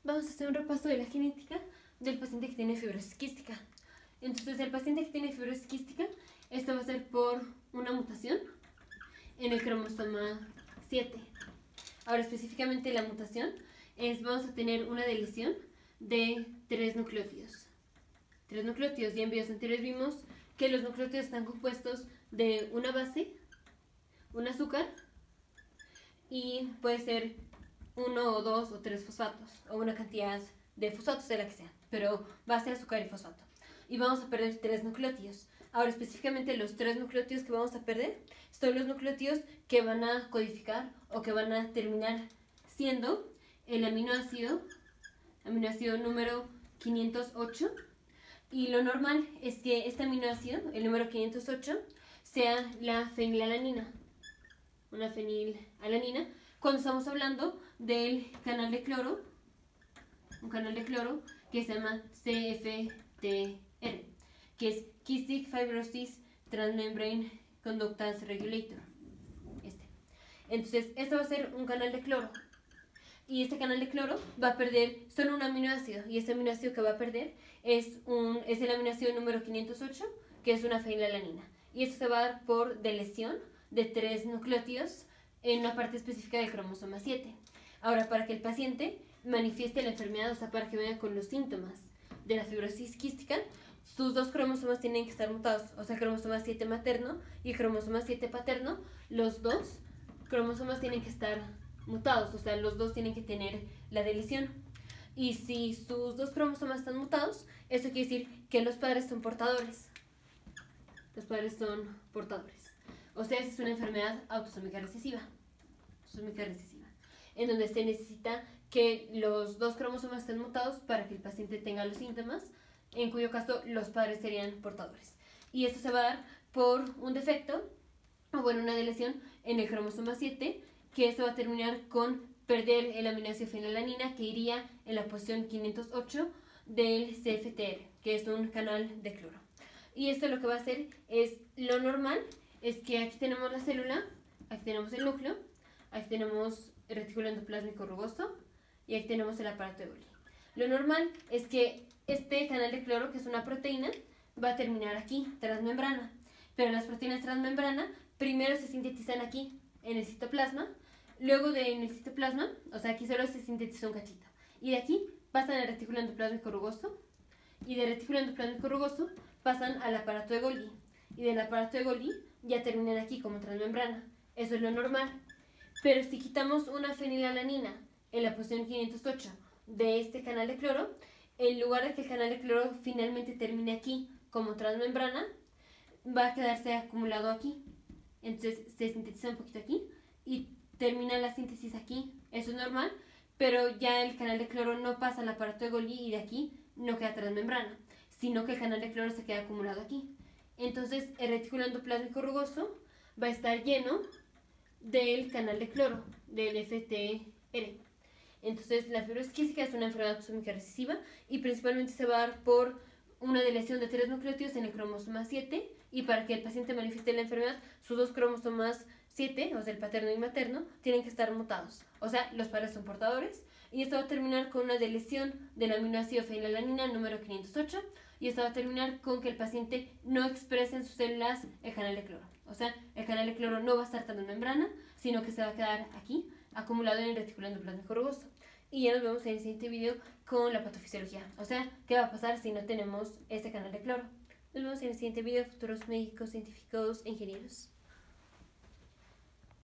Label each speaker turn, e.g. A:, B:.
A: vamos a hacer un repaso de la genética del paciente que tiene fibrosis quística. Entonces, el paciente que tiene fibrosis quística, esto va a ser por una mutación en el cromosoma 7. Ahora, específicamente la mutación vamos a tener una deleción de 3 nucleótidos. 3 nucleótidos, y en videos anteriores vimos que los nucleótidos están compuestos de una base, un azúcar, y puede ser 1 o 2 o 3 fosfatos, o una cantidad de fosfatos de la que sea, pero va a ser azúcar y fosfato. Y vamos a perder 3 nucleótidos. Ahora, específicamente los 3 nucleótidos que vamos a perder son los nucleótidos que van a codificar o que van a terminar siendo el aminoácido número 508. Y lo normal es que este aminoácido, el número 508, sea la fenilalanina. Una fenilalanina, cuando estamos hablando del canal de cloro, un canal de cloro que se llama CFTR, que es Cystic Fibrosis Transmembrane Conductance Regulator. Entonces, esto va a ser un canal de cloro. Y este canal de cloro va a perder solo un aminoácido. Y este aminoácido que va a perder es el aminoácido número 508, que es una fenilalanina. Y esto se va a dar por deleción de 3 nucleótidos en una parte específica del cromosoma 7. Ahora, para que el paciente manifieste la enfermedad, o sea, para que venga con los síntomas de la fibrosis quística, sus 2 cromosomas tienen que estar mutados, o sea, el cromosoma 7 materno y el cromosoma 7 paterno, los 2 cromosomas tienen que estar mutados, o sea, los 2 tienen que tener la deleción. Y si sus 2 cromosomas están mutados, eso quiere decir que los padres son portadores. Los padres son portadores. O sea, es una enfermedad autosómica recesiva. En donde se necesita que los 2 cromosomas estén mutados para que el paciente tenga los síntomas, en cuyo caso los padres serían portadores. Y esto se va a dar por un defecto, o bueno, una deleción en el cromosoma 7, que esto va a terminar con perder el aminoácido fenilalanina, que iría en la posición 508 del CFTR, que es un canal de cloro. Y esto lo que va a hacer es, lo normal es que aquí tenemos la célula, aquí tenemos el núcleo, aquí tenemos el retículo endoplásmico rugoso y aquí tenemos el aparato de Golgi. Lo normal es que este canal de cloro, que es una proteína, va a terminar aquí, transmembrana. Pero las proteínas transmembrana primero se sintetizan aquí, en el citoplasma. Luego en el citoplasma, o sea, aquí solo se sintetiza un cachito. Y de aquí pasan al retículo endoplásmico rugoso. Y del retículo endoplásmico rugoso pasan al aparato de Golgi. Y del aparato de Golgi ya terminan aquí como transmembrana. Eso es lo normal. Pero si quitamos una fenilalanina en la posición 508 de este canal de cloro, en lugar de que el canal de cloro finalmente termine aquí como transmembrana, va a quedarse acumulado aquí. Entonces se sintetiza un poquito aquí y termina la síntesis aquí. Eso es normal, pero ya el canal de cloro no pasa al aparato de Golgi y de aquí no queda transmembrana, sino que el canal de cloro se queda acumulado aquí. Entonces el retículo endoplásmico rugoso va a estar lleno del canal de cloro, del FTR. Entonces la fibrosis quística es una enfermedad autosómica recesiva y principalmente se va a dar por una deleción de 3 nucleótidos en el cromosoma 7, y para que el paciente manifieste la enfermedad, sus 2 cromosomas 7, o sea, el paterno y materno, tienen que estar mutados. O sea, los padres son portadores, y esto va a terminar con una deleción del aminoácido fenilalanina número 508, y esto va a terminar con que el paciente no exprese en sus células el canal de cloro. O sea, el canal de cloro no va a estar tan en membrana, sino que se va a quedar aquí, acumulado en el retículo endoplásmico rugoso. Y ya nos vemos en el siguiente video con la patofisiología. O sea, ¿qué va a pasar si no tenemos este canal de cloro? Nos vemos en el siguiente video, futuros médicos, científicos e ingenieros.